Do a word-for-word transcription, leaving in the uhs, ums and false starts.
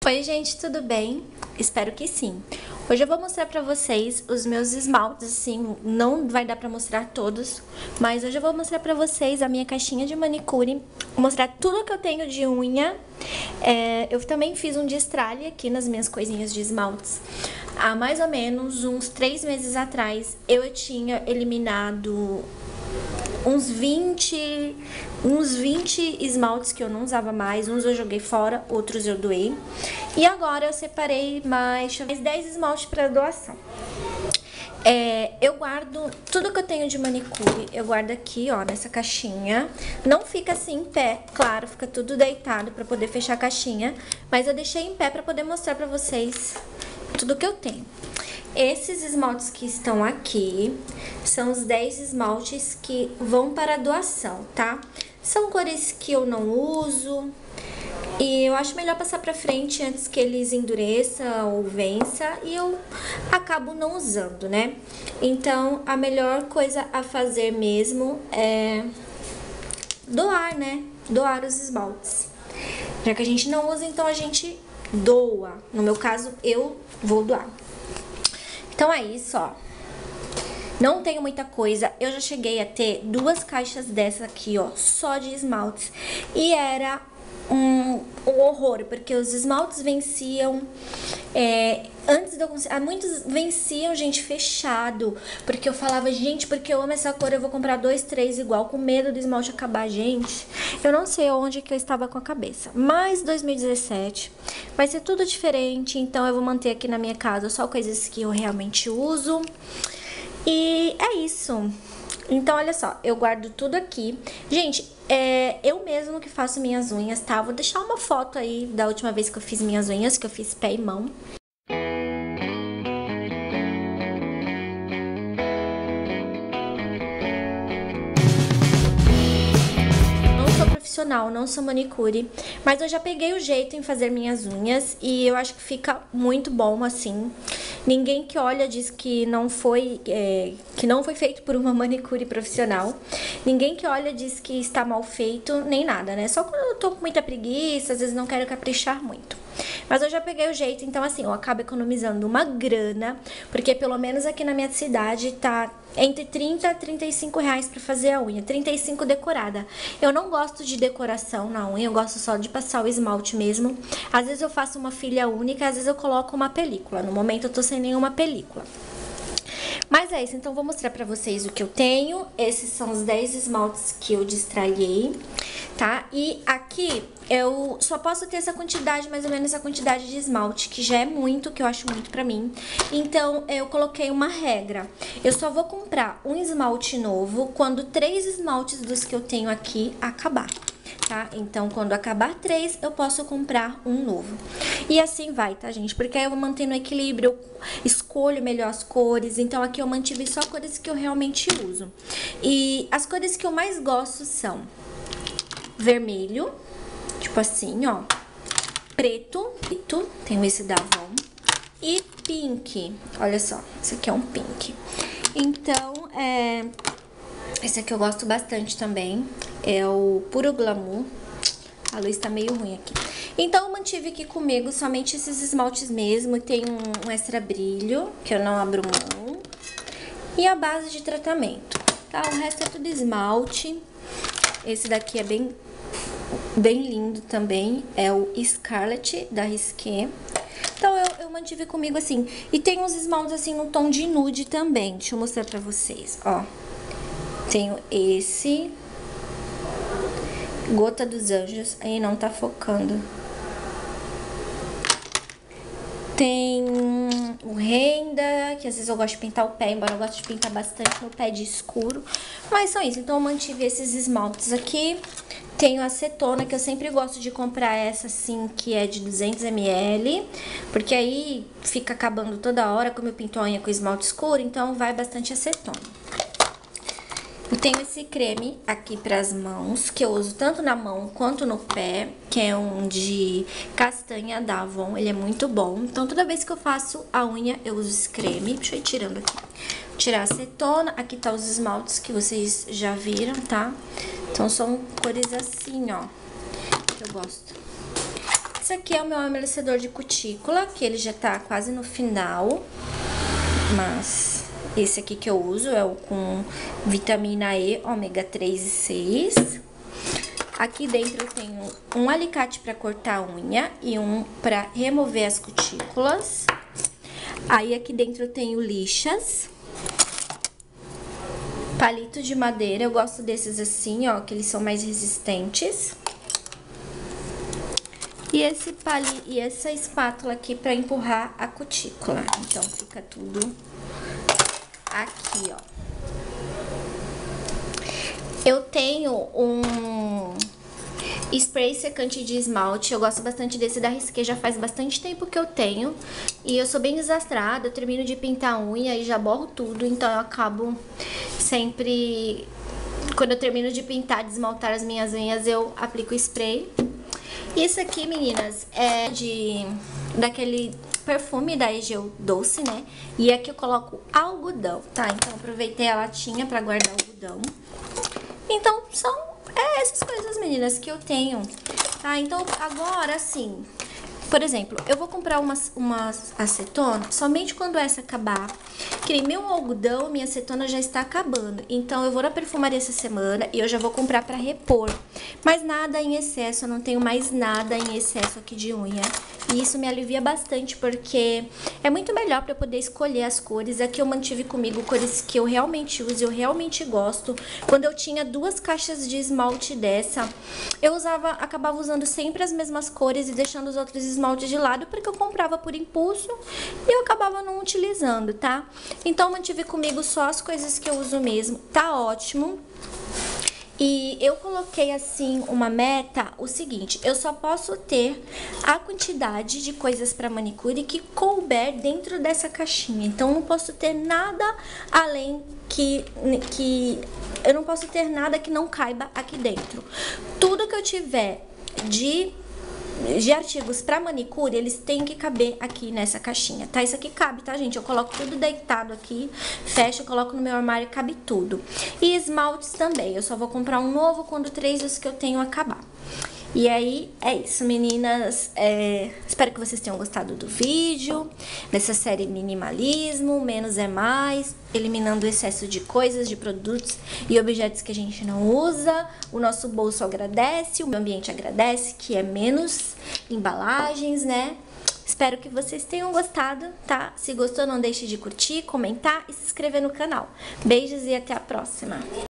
Oi gente, tudo bem? Espero que sim. Hoje eu vou mostrar pra vocês os meus esmaltes, assim, não vai dar pra mostrar todos, mas hoje eu vou mostrar pra vocês a minha caixinha de manicure, mostrar tudo que eu tenho de unha. É, eu também fiz um destralhe aqui nas minhas coisinhas de esmaltes. Há mais ou menos uns três meses atrás, eu tinha eliminado uns vinte, uns vinte esmaltes que eu não usava mais. Uns eu joguei fora, outros eu doei. E agora eu separei mais, mais dez esmaltes para doação. É, eu guardo tudo que eu tenho de manicure, eu guardo aqui, ó, nessa caixinha. Não fica assim em pé, claro, fica tudo deitado para poder fechar a caixinha. Mas eu deixei em pé para poder mostrar para vocês tudo que eu tenho. Esses esmaltes que estão aqui são os dez esmaltes que vão para a doação, tá? São cores que eu não uso e eu acho melhor passar pra frente antes que eles endureçam ou vença e eu acabo não usando, né? Então, a melhor coisa a fazer mesmo é doar, né? Doar os esmaltes. Já que a gente não usa, então a gente doa. No meu caso, eu vou doar. Então é isso, ó. Não tenho muita coisa. Eu já cheguei a ter duas caixas dessa aqui, ó, só de esmaltes. E era um, um horror, porque os esmaltes venciam... É, antes de eu conseguir... Muitos venciam, gente, fechado. Porque eu falava, gente, porque eu amo essa cor, eu vou comprar dois, três igual, com medo do esmalte acabar, gente. Eu não sei onde que eu estava com a cabeça. Mas dois mil e dezessete vai ser tudo diferente, então eu vou manter aqui na minha casa só coisas que eu realmente uso. E é isso. Então, olha só, eu guardo tudo aqui. Gente, é eu mesmo que faço minhas unhas, tá? Vou deixar uma foto aí da última vez que eu fiz minhas unhas, que eu fiz pé e mão. Não sou manicure, mas eu já peguei o jeito em fazer minhas unhas e eu acho que fica muito bom assim. Ninguém que olha diz que não foi é, que não foi feito por uma manicure profissional. Ninguém que olha diz que está mal feito, nem nada, né? Só quando eu tô com muita preguiça, às vezes não quero caprichar muito. Mas eu já peguei o jeito, então assim, eu acabo economizando uma grana, porque pelo menos aqui na minha cidade tá entre trinta a trinta e cinco reais pra fazer a unha, trinta e cinco decorada. Eu não gosto de decoração na unha, eu gosto só de passar o esmalte mesmo. Às vezes eu faço uma filha única, às vezes eu coloco uma película. No momento eu tô sem nenhuma película. Mas é isso, então vou mostrar pra vocês o que eu tenho. Esses são os dez esmaltes que eu destralhei, tá? E aqui eu só posso ter essa quantidade, mais ou menos essa quantidade de esmalte, que já é muito, que eu acho muito pra mim. Então eu coloquei uma regra. Eu só vou comprar um esmalte novo quando três esmaltes dos que eu tenho aqui acabar. Tá? Então, quando acabar três, eu posso comprar um novo. E assim vai, tá, gente? Porque aí eu vou mantendo o equilíbrio, eu escolho melhor as cores. Então, aqui eu mantive só cores que eu realmente uso. E as cores que eu mais gosto são vermelho, tipo assim, ó. Preto, preto, tenho esse da Avon. E pink, olha só, esse aqui é um pink. Então, é... esse aqui eu gosto bastante também. É o Puro Glamour. A luz tá meio ruim aqui. Então, eu mantive aqui comigo somente esses esmaltes mesmo. Tem um, um extra brilho, que eu não abro mão. E a base de tratamento, tá? O resto é tudo esmalte. Esse daqui é bem, bem lindo também. É o Scarlet, da Risqué. Então, eu, eu mantive comigo assim. E tem uns esmaltes assim no tom de nude também. Deixa eu mostrar pra vocês, ó. Tenho esse... Gota dos Anjos, aí não tá focando. Tem o Renda, que às vezes eu gosto de pintar o pé, embora eu goste de pintar bastante no pé de escuro. Mas são isso, então eu mantive esses esmaltes aqui. Tenho a acetona, que eu sempre gosto de comprar essa assim, que é de duzentos mililitros, porque aí fica acabando toda hora, como eu pinto a unha com esmalte escuro, então vai bastante acetona. Eu tenho esse creme aqui pras mãos, que eu uso tanto na mão quanto no pé, que é um de castanha da Avon, ele é muito bom. Então, toda vez que eu faço a unha, eu uso esse creme. Deixa eu ir tirando aqui. Vou tirar a acetona, aqui tá os esmaltes que vocês já viram, tá? Então, são cores assim, ó, que eu gosto. Esse aqui é o meu amolecedor de cutícula, que ele já tá quase no final, mas esse aqui que eu uso é o com vitamina E, ômega três e seis. Aqui dentro eu tenho um alicate para cortar a unha e um para remover as cutículas. Aí aqui dentro eu tenho lixas, palitos de madeira, eu gosto desses assim, ó, que eles são mais resistentes. E esse pali e essa espátula aqui para empurrar a cutícula. Então fica tudo aqui, ó. Eu tenho um spray secante de esmalte, eu gosto bastante desse da Risqué, já faz bastante tempo que eu tenho. E eu sou bem desastrada, eu termino de pintar a unha e já borro tudo, então eu acabo sempre, quando eu termino de pintar, de esmaltar as minhas unhas, eu aplico o spray. Isso aqui, meninas, é de daquele perfume da Egeu Doce, né? E aqui eu coloco algodão, tá? Então aproveitei a latinha pra guardar algodão. Então, são é, essas coisas, meninas, que eu tenho, tá? Então, agora, assim, por exemplo, eu vou comprar uma, uma acetona somente quando essa acabar. Que nem meu algodão, minha acetona já está acabando. Então, eu vou na perfumaria essa semana e eu já vou comprar pra repor. Mas nada em excesso, eu não tenho mais nada em excesso aqui de unha. E isso me alivia bastante, porque é muito melhor para eu poder escolher as cores. Aqui eu mantive comigo cores que eu realmente uso, eu realmente gosto. Quando eu tinha duas caixas de esmalte dessa, eu usava, acabava usando sempre as mesmas cores e deixando os outros esmaltes de lado, porque eu comprava por impulso e eu acabava não utilizando, tá? Então, mantive comigo só as coisas que eu uso mesmo, tá ótimo. E eu coloquei assim uma meta, o seguinte, eu só posso ter a quantidade de coisas para manicure que couber dentro dessa caixinha. Então, não posso ter nada além que, que... Eu não posso ter nada que não caiba aqui dentro. Tudo que eu tiver de... de artigos pra manicure, eles têm que caber aqui nessa caixinha, tá? Isso aqui cabe, tá, gente? Eu coloco tudo deitado aqui, fecho, coloco no meu armário e cabe tudo. E esmaltes também, eu só vou comprar um novo quando três dos que eu tenho acabar. E aí, é isso, meninas. É, espero que vocês tenham gostado do vídeo, dessa série Minimalismo, Menos é Mais, eliminando o excesso de coisas, de produtos e objetos que a gente não usa. O nosso bolso agradece, o meio ambiente agradece, que é menos embalagens, né? Espero que vocês tenham gostado, tá? Se gostou, não deixe de curtir, comentar e se inscrever no canal. Beijos e até a próxima!